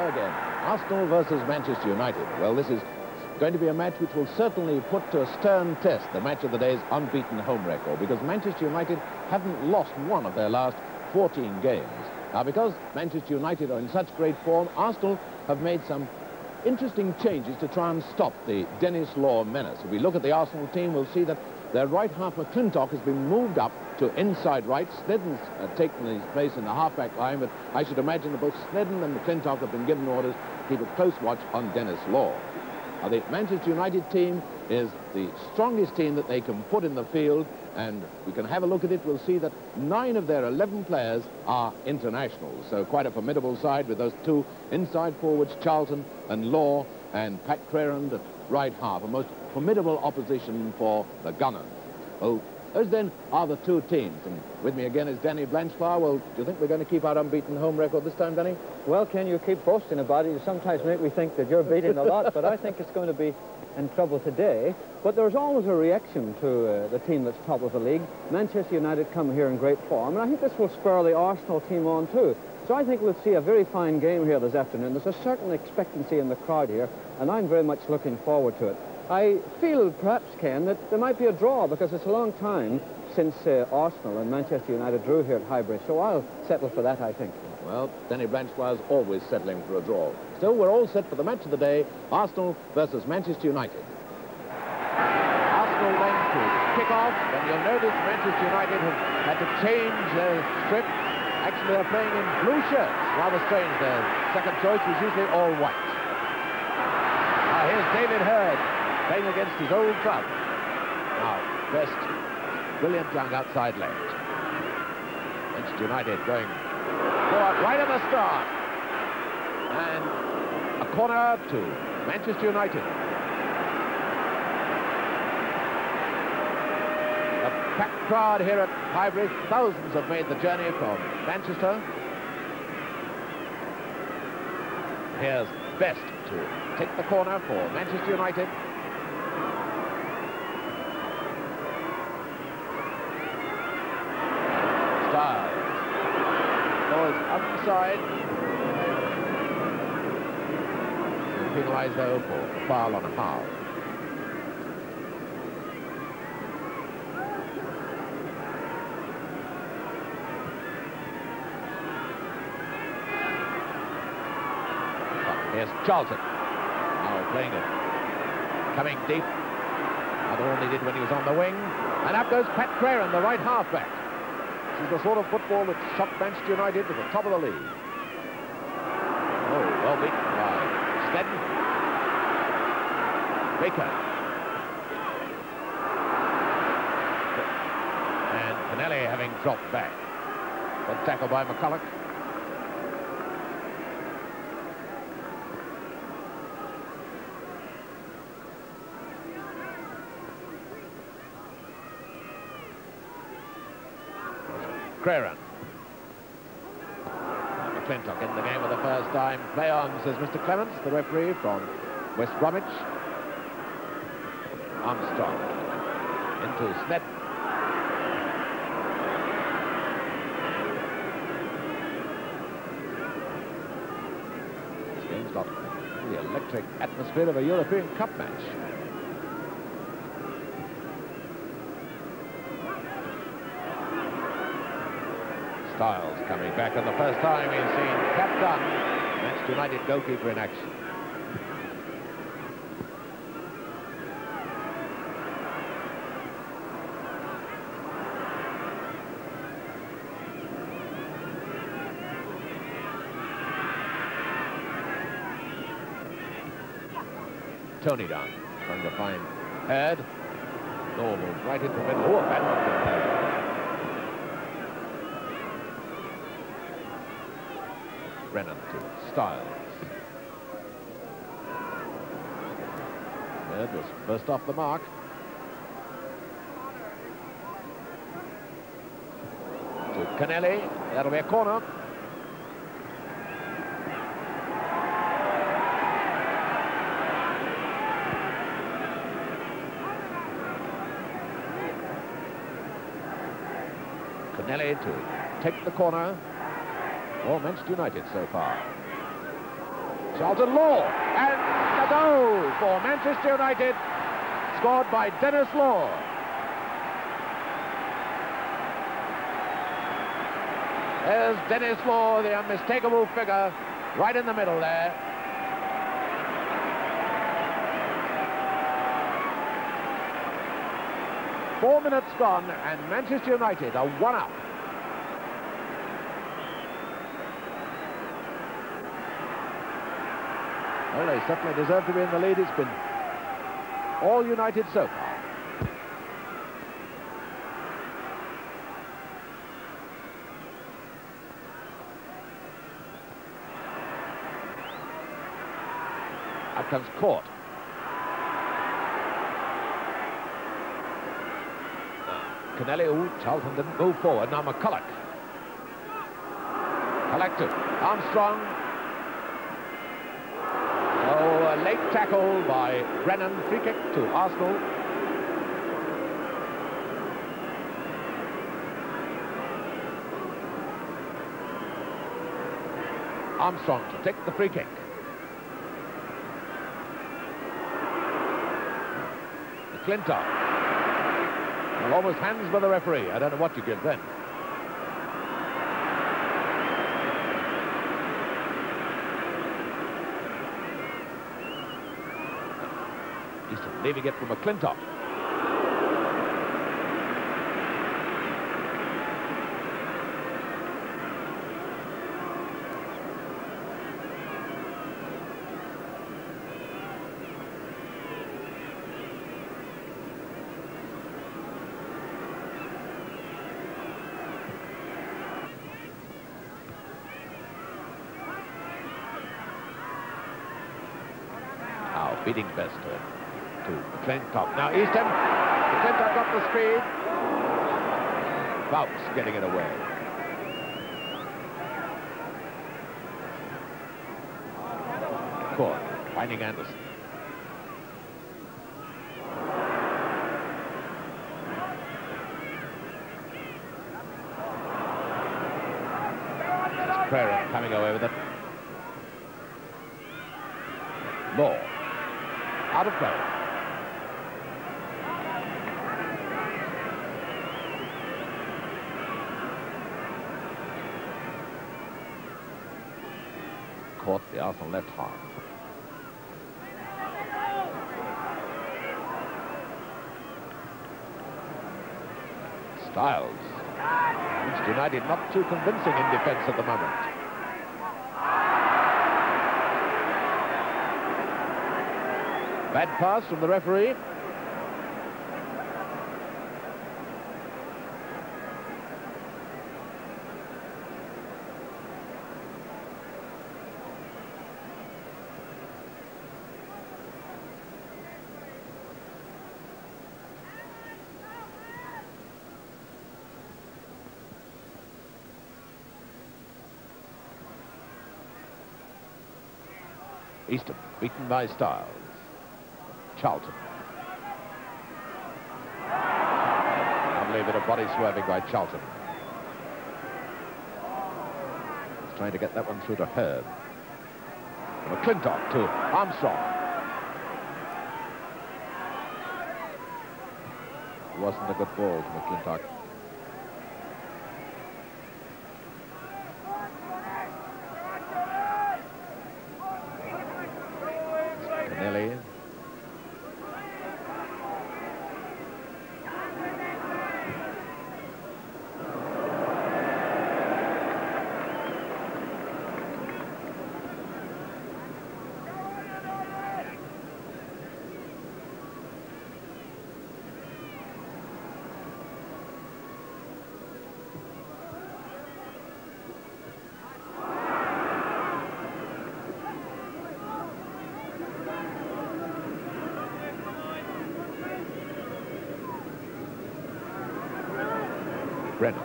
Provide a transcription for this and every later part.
go again. Arsenal versus Manchester United. Well, this is going to be a match which will certainly put to a stern test the match of the day's unbeaten home record, because Manchester United haven't lost one of their last 14 games. Now, because Manchester United are in such great form, Arsenal have made some interesting changes to try and stop the Dennis Law menace. If we look at the Arsenal team, we'll see that their right half, McClintock, has been moved up to inside right. Snedden's taken his place in the half-back line, but I should imagine that both Snedden and McClintock have been given orders to keep a close watch on Dennis Law. Now, the Manchester United team is the strongest team that they can put in the field, and we can have a look at it. We'll see that 9 of their 11 players are internationals, so quite a formidable side with those 2 inside forwards, Charlton and Law, and Pat Crerand at right half, a most formidable opposition for the Gunners. Well, those then are the 2 teams, and with me again is Danny Blanchflower. Well, do you think we're going to keep our unbeaten home record this time, Danny? Well, Ken, you keep boasting about it. You sometimes make me think that you're beating a lot, but I think it's going to be in trouble today. But there's always a reaction to the team that's top of the league. Manchester United come here in great form, and I think this will spur the Arsenal team on too. So I think we'll see a very fine game here this afternoon. There's a certain expectancy in the crowd here, and I'm very much looking forward to it. I feel, perhaps, Ken, that there might be a draw, because it's a long time since Arsenal and Manchester United drew here at Highbury, so I'll settle for that, I think. Well, Danny Blanchflower's always settling for a draw. Still, we're all set for the match of the day, Arsenal versus Manchester United. Arsenal then to kick off, and you'll notice Manchester United have had to change their strip. Actually, they're playing in blue shirts. Rather strange. Their second choice was usually all white. Now, here's David Hurd playing against his old club. Now, Best, brilliant young outside left. Manchester United going forward right at the start. And a corner to Manchester United. A packed crowd here at Highbury. Thousands have made the journey from Manchester. Here's Best to take the corner for Manchester United. Upside. Penalised though for a foul on a half. Here's Charlton. Now playing it. Coming deep. Not all he did when he was on the wing. And up goes Pat Crerand, the right half-back. This is the sort of football that shot Manchester United to the top of the league. Oh, well beaten by Snedden. Baker. And Canelli having dropped back. Good tackle by McCulloch. Crerand. McClintock in the game for the first time. Play on, says Mr. Clements, the referee from West Bromwich. Armstrong into Snedden. This game's got the electric atmosphere of a European Cup match. Styles coming back, and the first time he's seen Cap Dunn, Manchester United goalkeeper, in action. Tony Dunn trying to find Hurd. Normal right in the middle. Oh, a bad one. Brennan to Styles. Hurd was first off the mark. To Canelli. That'll be a corner. Canelli to take the corner for Manchester United so far. Charlton Law, and a goal for Manchester United, scored by Dennis Law. There's Dennis Law, the unmistakable figure, right in the middle there. Four minutes gone, and Manchester United are one up. Well, they certainly deserve to be in the lead. It's been all United so far. Up comes Court. Kennelly, Charlton didn't move forward. Now McCulloch. Collected. Armstrong. Oh, a late tackle by Brennan. Free kick to Arsenal. Armstrong to take the free kick. McClintock. Well, almost hands by the referee. I don't know what you give then. Easton leaving it for McClintock. Beating best to McClintock. Now Easton. McClintock got the speed. Fouts getting it away. Court finding Anderson. There's Prairie coming away with it. Law. Out of play. Caught the Arsenal left half. Styles. Manchester United not too convincing in defence at the moment. Bad pass from the referee. Easton beaten by Styles. Charlton. Lovely bit of body swerving by Charlton. He's trying to get that one through to Hurd. McClintock to Armstrong. It wasn't a good ball to McClintock. Kennelly. Brennan.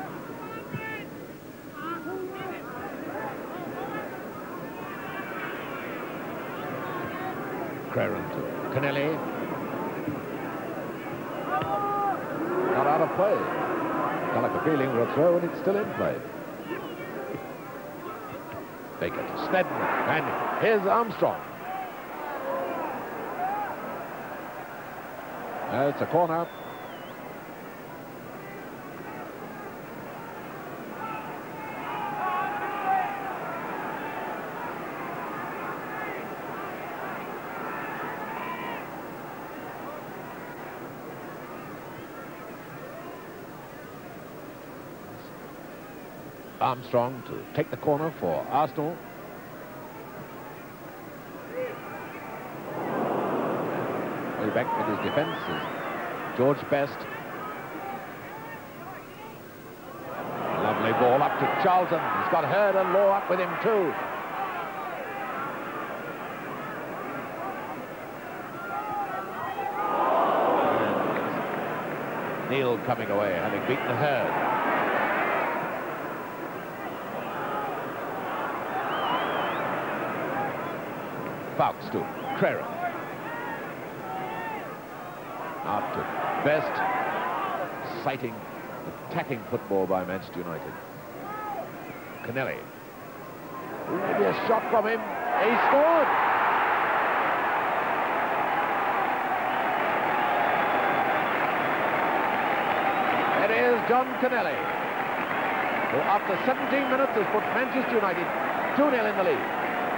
Craren to Kennelly. Not out of play. Got like a feeling for a throw and it's still in play. Baker to Snedden, and here's Armstrong. It's a corner. Armstrong to take the corner for Arsenal. Way back with his defence is George Best. Lovely ball up to Charlton. He's got Hurd and Law up with him too. And Neil coming away, having beaten Hurd. Fawkes to Creran. Out to Best. Exciting, attacking football by Manchester United. Kennelly. Maybe a shot from him. He scored! It is John Kennelly, who after 17 minutes has put Manchester United 2-0 in the lead.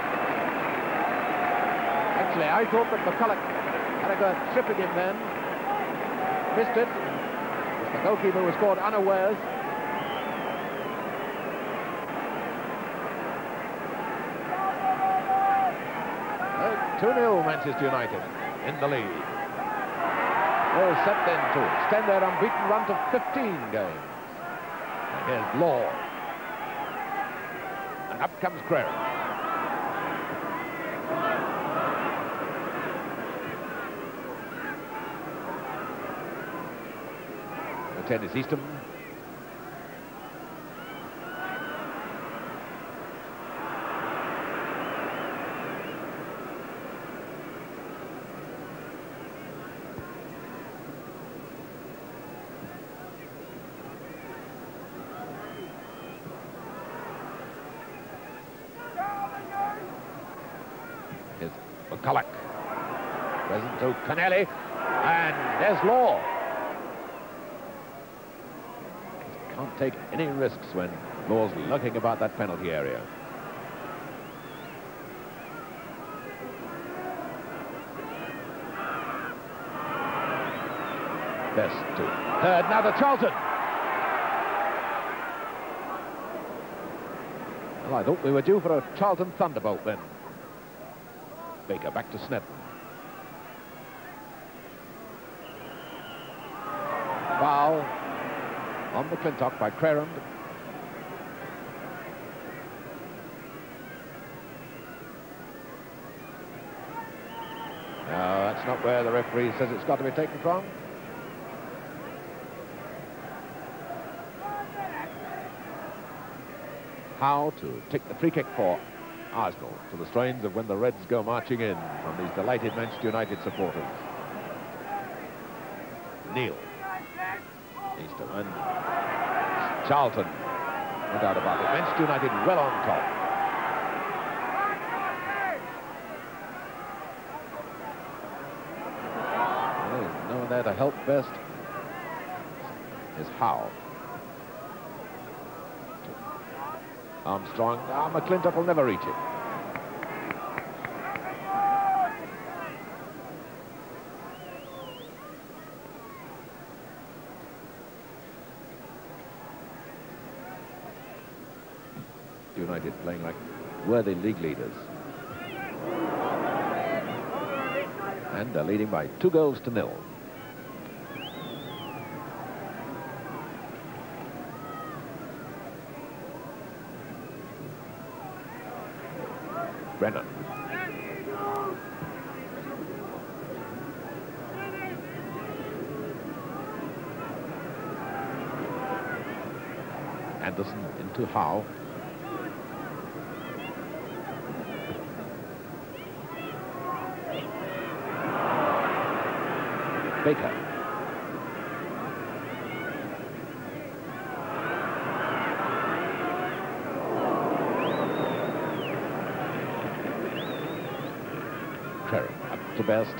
Actually, I thought that McCulloch had a go at tripping him then. Missed it. The goalkeeper was caught unawares. Uh, 2-0 Manchester United in the lead. They're set then to extend their unbeaten run to 15 games. And here's Law. And up comes Creran. Tennis Easton. Here's McCulloch. Present to Kennelly. And there's Law. Can't take any risks when Law's lurking about that penalty area. Best to Hurd, now to Charlton. Well, I thought we were due for a Charlton thunderbolt then. Baker back to Snedden. Foul on McClintock by Creran. No, that's not where the referee says it's got to be taken from. Howe to take the free kick for Arsenal, to the strains of When the Reds Go Marching In from these delighted Manchester United supporters. Neil. Easton and Charlton, no doubt about it. Manchester United well on top. Well, there's no one there to help Best. Is Howe. Armstrong. McClintock will never reach it. United playing like worthy league leaders. And they're leading by 2-0. Brennan. Anderson into Howe. Baker. to Best.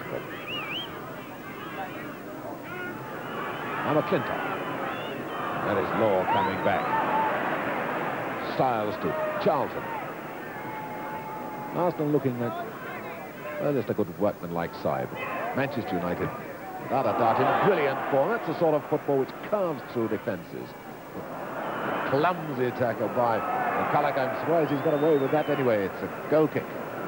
Now McClintock. There is Law coming back. Styles to Charlton. Arsenal looking like, well, just a good workman-like side. Manchester United, without a doubt, in brilliant form. That's the sort of football which carves through defences. Clumsy tackle by McCulloch. I'm surprised he's got away with that anyway. It's a goal kick.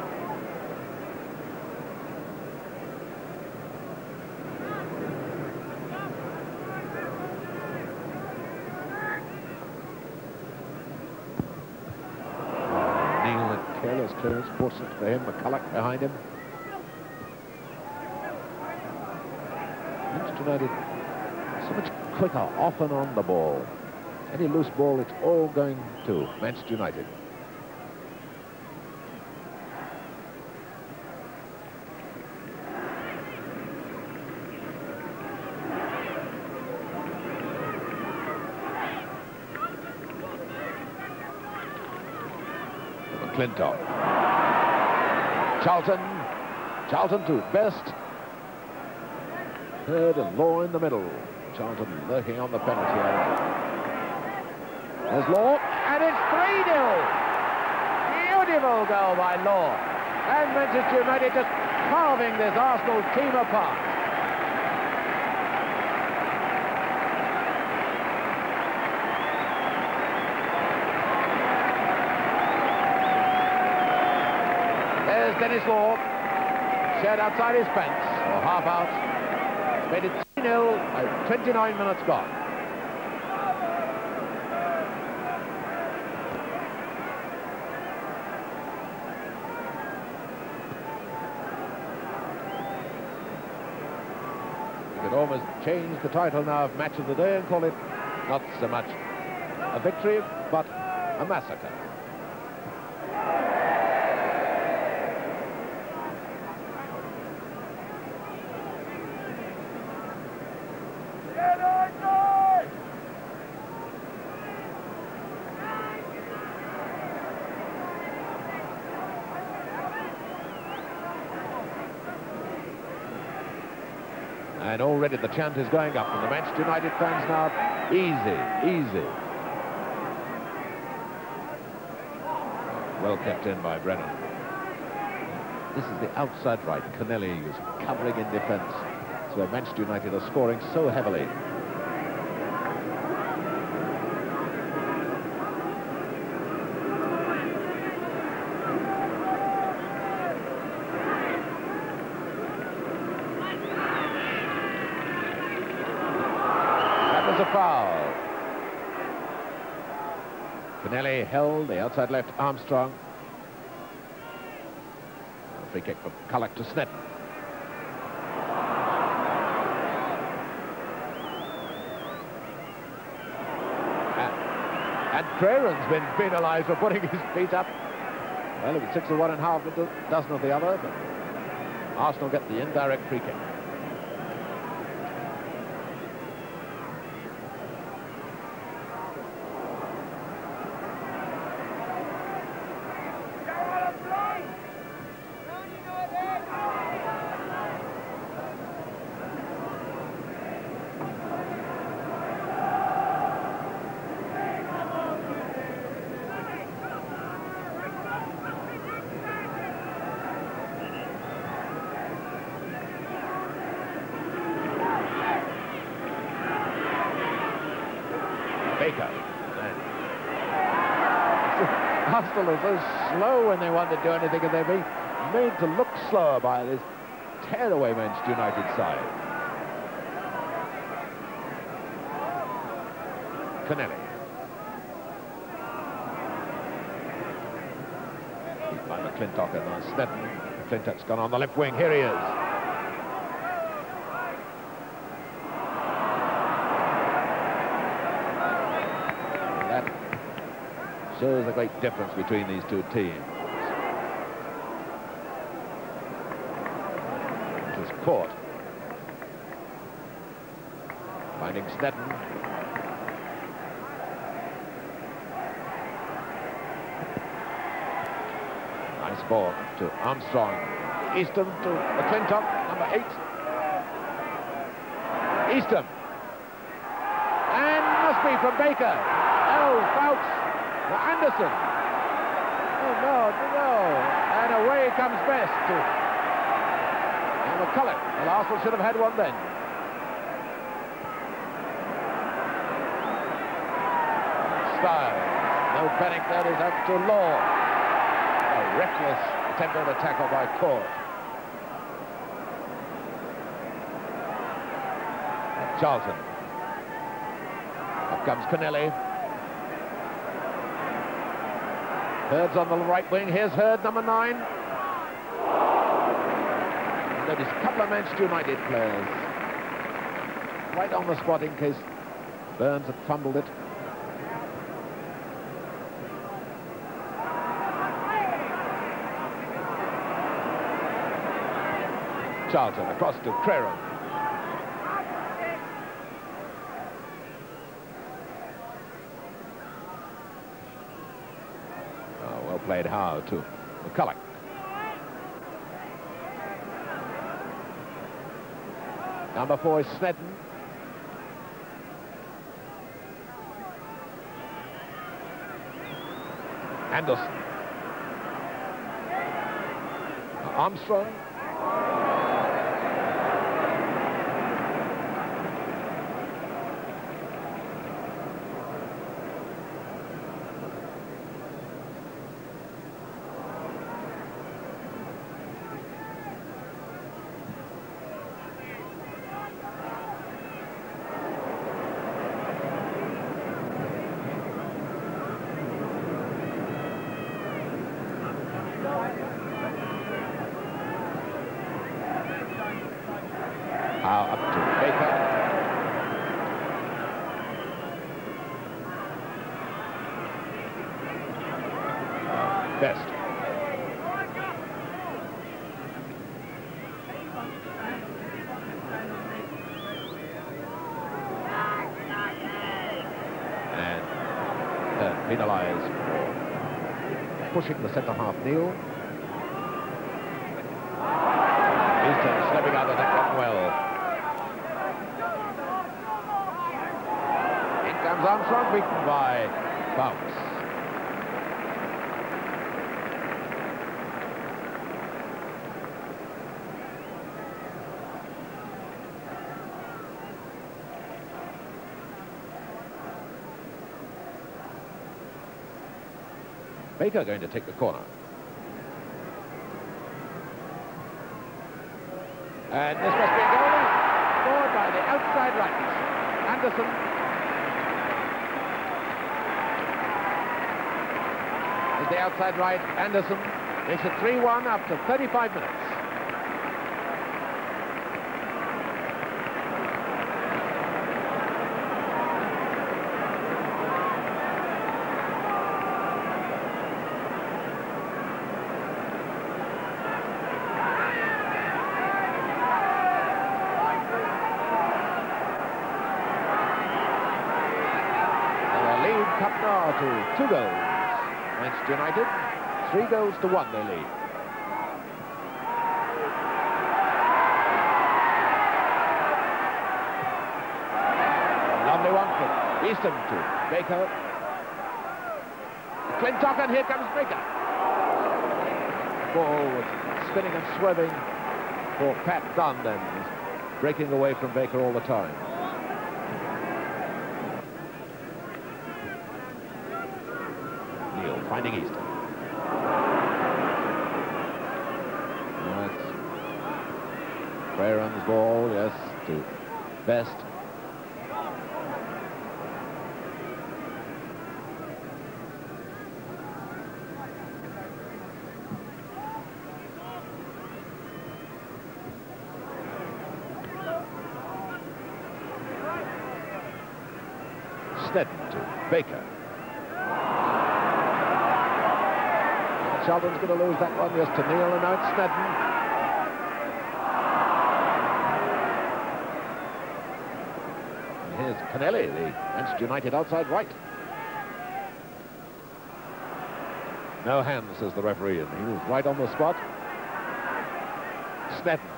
Careless clearance, fortunate for him, McCulloch behind him. Manchester United so much quicker, often on the ball. Any loose ball, it's all going to Manchester United. McClintock. Charlton to Best. Third and Law in the middle. Charlton lurking on the penalty area. There's Law, and it's 3-0. Beautiful goal by Law. And Manchester United just carving this Arsenal team apart. There's Dennis Law, shared outside his fence, or half out. It's made it 3-0, 29 minutes gone. You could almost change the title now of Match of the Day and call it not so much a victory, but a massacre. And already the chant is going up from the Manchester United fans now. Easy, easy. Well kept in by Brennan. This is the outside right. Connelly is covering in defence. That's where Manchester United are scoring so heavily. A foul. Connelly held the outside left. Armstrong. A free kick from McCulloch to Snedden. And Creran's been penalised for putting his feet up. Well, if it's 6 of one and half, a dozen of the other, but Arsenal get the indirect free kick. Arsenal are so slow when they want to do anything, and they're being made to look slower by this tear-away Manchester United side. Connelly. Beat by McClintock and now Snedden. McClintock's gone on the left wing. Here he is. Shows the great difference between these two teams. It was caught. Finding Snedden. Nice ball to Armstrong. Eastham to McClintock, number 8. Eastham. And must be from Baker. Oh, Fouts. Anderson. Oh, no. And away comes Best. And McCulloch. Well, Arsenal should have had one then. Style. No panic, that is up to Law. A reckless attempt at a tackle by Court. Charlton. Up comes Connelly. Hurd's on the right wing. Here's Hurd, number 9. And notice a couple of Manchester United players right on the spot in case Burns had fumbled it. Charlton across to Creran. Oh, well played Howe to McCulloch. Number 4 is Snedden. Anderson. Armstrong. Up to Baker. Best. And penalised for pushing the centre-half Neil. Easton stepping out of that one well. Armstrong beaten by Bounce. Baker going to take the corner. And this must be a goal. Scored by the outside right. Anderson. The outside right, Anderson makes it 3-1 after 35 minutes. And the lead cut now to 2 goals. Manchester United, 3-1 they lead. Lovely one from Easton to Baker. McClintock, and here comes Baker. Ball was spinning and swerving for Pat Dunn, and breaking away from Baker all the time. Finding Easton. That's Creran's ball, yes, to Best. Snedden to Baker. Charlton's going to lose that one, yes, to Neil, and now it's Snedden. And here's Connelly, the Manchester United outside right. No hands, says the referee, and he was right on the spot. Sneddon.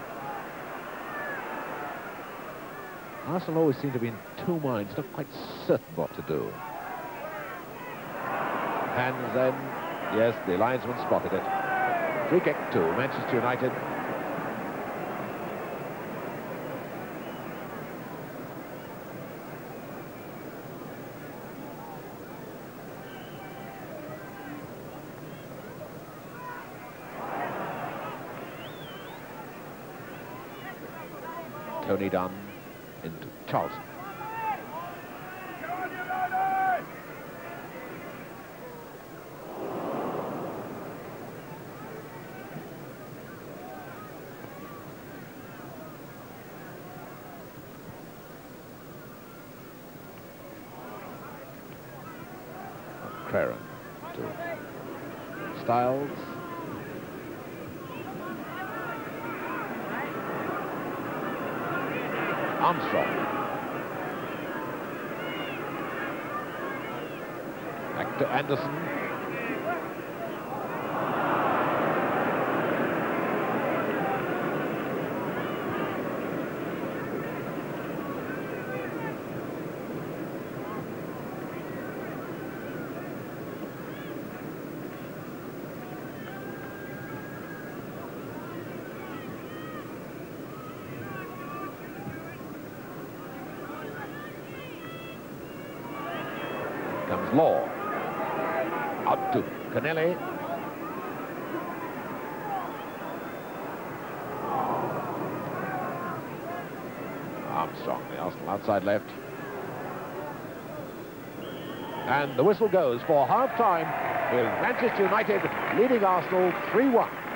Arsenal always seem to be in two minds, not quite certain what to do. Hands then. Yes, the linesman spotted it. Free kick to Manchester United. Tony Dunn into Charlton. Craren to Styles. Armstrong. Back to Anderson. Comes Law. Out to Canelli. Armstrong, the Arsenal outside left. And the whistle goes for half-time with Manchester United leading Arsenal 3-1.